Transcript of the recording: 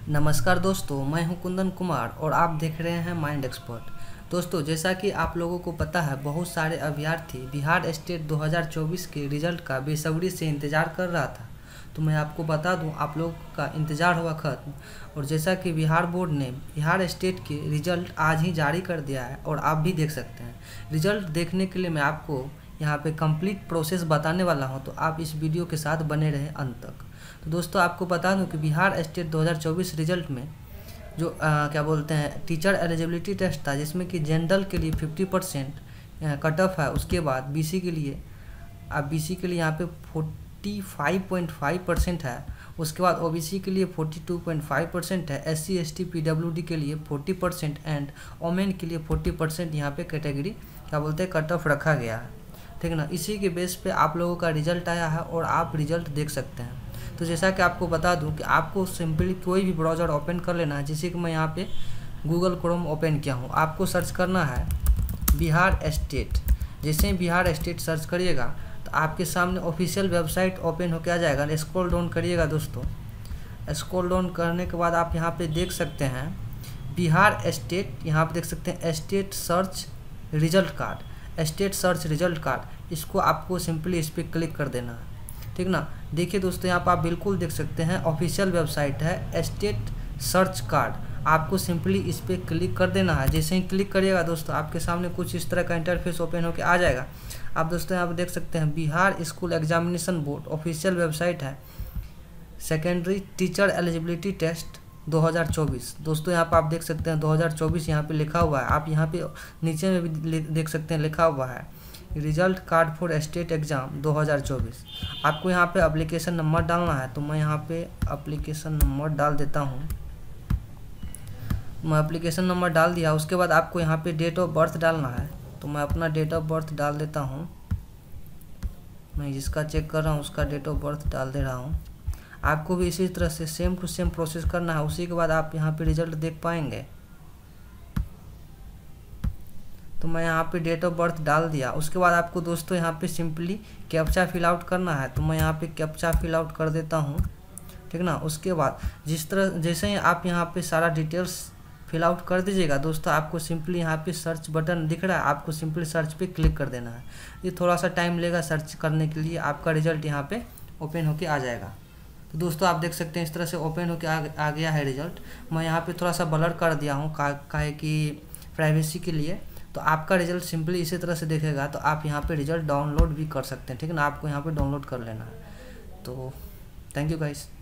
नमस्कार दोस्तों, मैं हूं कुंदन कुमार और आप देख रहे हैं माइंड एक्सपर्ट। दोस्तों, जैसा कि आप लोगों को पता है, बहुत सारे अभ्यर्थी बिहार स्टेट 2024 के रिजल्ट का बेसब्री से इंतज़ार कर रहा था। तो मैं आपको बता दूं, आप लोग का इंतज़ार हुआ ख़त्म। और जैसा कि बिहार बोर्ड ने बिहार स्टेट के रिजल्ट आज ही जारी कर दिया है और आप भी देख सकते हैं। रिजल्ट देखने के लिए मैं आपको यहाँ पे कंप्लीट प्रोसेस बताने वाला हूँ, तो आप इस वीडियो के साथ बने रहें अंत तक। तो दोस्तों, आपको बता दूं कि बिहार स्टेट 2024 रिजल्ट में जो क्या बोलते हैं टीचर एलिजिबिलिटी टेस्ट था, जिसमें कि जनरल के लिए 50% कट ऑफ है। उसके बाद बीसी के लिए यहाँ पे 45.5% है। उसके बाद ओबीसी के लिए 42.5% है। SC ST PWD के लिए 40% एंड ओमेन के लिए 40% यहाँ पे कैटेगरी क्या बोलते हैं कट ऑफ रखा गया है, ठीक ना। इसी के बेस पे आप लोगों का रिजल्ट आया है और आप रिजल्ट देख सकते हैं। तो जैसा कि आपको बता दूं कि आपको सिंपली कोई भी ब्राउज़र ओपन कर लेना है। जैसे कि मैं यहाँ पे गूगल क्रोम ओपन किया हूँ, आपको सर्च करना है बिहार स्टेट। जैसे ही बिहार स्टेट सर्च करिएगा तो आपके सामने ऑफिशियल वेबसाइट ओपन होकर आ जाएगा। स्क्रॉल डाउन करिएगा दोस्तों। स्क्रॉल डाउन करने के बाद आप यहाँ पे देख सकते हैं बिहार स्टेट, यहाँ पे देख सकते हैं state search result card, state search result card. इसको आपको सिंपली इस पर क्लिक कर देना है, ठीक ना। देखिए दोस्तों, यहाँ पर आप बिल्कुल देख सकते हैं ऑफिशियल वेबसाइट है स्टेट सर्च कार्ड। आपको सिंपली इस पर क्लिक कर देना है। जैसे ही क्लिक करिएगा दोस्तों, आपके सामने कुछ इस तरह का इंटरफेस ओपन होकर आ जाएगा। आप दोस्तों यहाँ पर देख सकते हैं Bihar school examination board official website है सेकेंडरी टीचर एलिजिबिलिटी टेस्ट 2024। दोस्तों यहाँ पर आप देख सकते हैं 2024 यहाँ पे लिखा हुआ है। आप यहाँ पे नीचे में भी देख सकते हैं लिखा हुआ है result card for state exam 2024। आपको यहाँ पे एप्लीकेशन नंबर डालना है। तो मैं यहाँ पे एप्लीकेशन नंबर डाल देता हूँ। मैं एप्लीकेशन नंबर डाल दिया। उसके बाद आपको यहाँ पे डेट ऑफ बर्थ डालना है। तो मैं अपना डेट ऑफ बर्थ डाल देता हूँ। मैं जिसका चेक कर रहा हूँ उसका डेट ऑफ बर्थ डाल दे रहा हूँ। आपको भी इसी तरह से सेम टू सेम प्रोसेस करना है। उसी के बाद आप यहाँ पे रिजल्ट देख पाएंगे। तो मैं यहाँ पे डेट ऑफ बर्थ डाल दिया। उसके बाद आपको दोस्तों यहाँ पे सिंपली कैप्चा फिल आउट करना है। तो मैं यहाँ पे कैप्चा फिल आउट कर देता हूँ, ठीक ना। उसके बाद जैसे ही आप यहाँ पे सारा डिटेल्स फिल आउट कर दीजिएगा दोस्तों, आपको सिंपली यहाँ पे सर्च बटन दिख रहा है, आपको सिंपली सर्च पे क्लिक कर देना है। ये थोड़ा सा टाइम लेगा सर्च करने के लिए। आपका रिजल्ट यहाँ पे ओपन होके आ जाएगा। तो दोस्तों आप देख सकते हैं इस तरह से ओपन होके आ गया है रिजल्ट। मैं यहाँ पे थोड़ा सा ब्लर कर दिया हूँ काहे कि प्राइवेसी के लिए। तो आपका रिजल्ट सिंपली इसी तरह से देखेगा। तो आप यहाँ पे रिजल्ट डाउनलोड भी कर सकते हैं, ठीक है ना। आपको यहाँ पे डाउनलोड कर लेना है। तो थैंक यू गाइस।